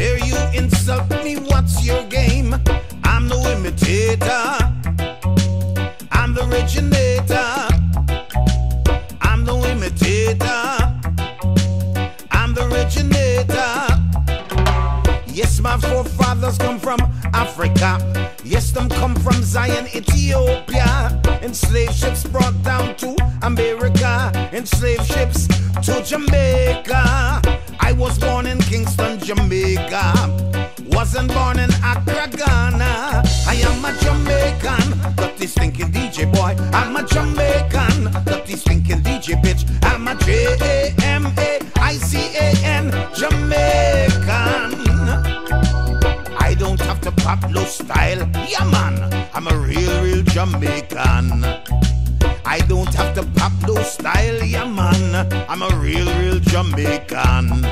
dare you insult me? What's your game? I'm no imitator, I'm the originator. I'm no imitator, I'm the originator. Yes, my forefathers come from Africa. Yes, them come from Zion, Ethiopia. Enslaved ships brought down to America. Enslaved ships to Jamaica. I was born in Kingston, Jamaica. Wasn't born in Accra, Ghana. I am a Jamaican, dirty stinking DJ boy. I'm a Jamaican, dirty stinking DJ bitch. I'm a Jamaican, Jamaican. I don't have to pop no style, yeah man. I'm a real Jamaican. I don't have to pop no style, yeah man. I'm a real Jamaican.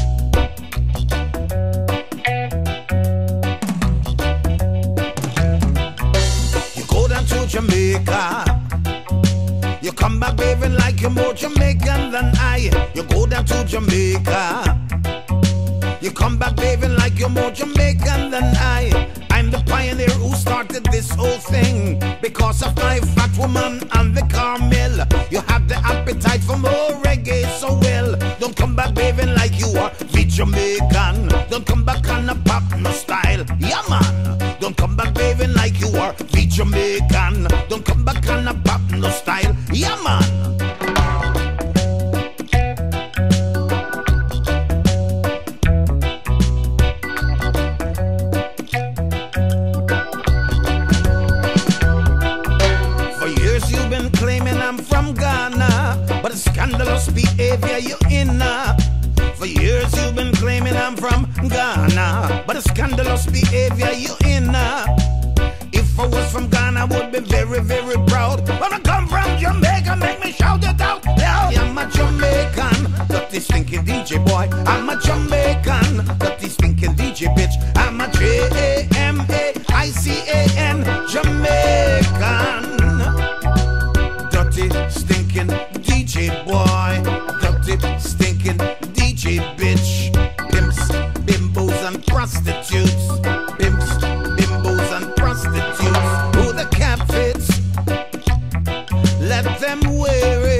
Jamaica, you come back waving like you're more Jamaican than I. You go down to Jamaica, you come back waving like you're more Jamaican than I. I'm the pioneer who started this whole thing. Because of my fat woman and the Carmel, you have the appetite for more reggae so well. Don't come back waving like you are the Jamaican. Don't come back on a pop no style, yeah man. Don't come back waving like you are the Jamaican. Don't come back on a pop no style, yeah man. Scandalous behavior you in. For years you've been claiming I'm from Ghana, but a scandalous behavior you in. If I was from Ghana, I would be very proud. But I come from Jamaica, make me shout it out loud. I'm a Jamaican, dirty stinking DJ boy. I'm a Jamaican, dirty stinking DJ bitch. I'm a Jamaican, Jamaican. Dirty stinking DJ boy, dirty stinking DJ bitch. Pimps, bimbos and prostitutes. Pimps, bimbos and prostitutes. Who the cap fits, let them wear it.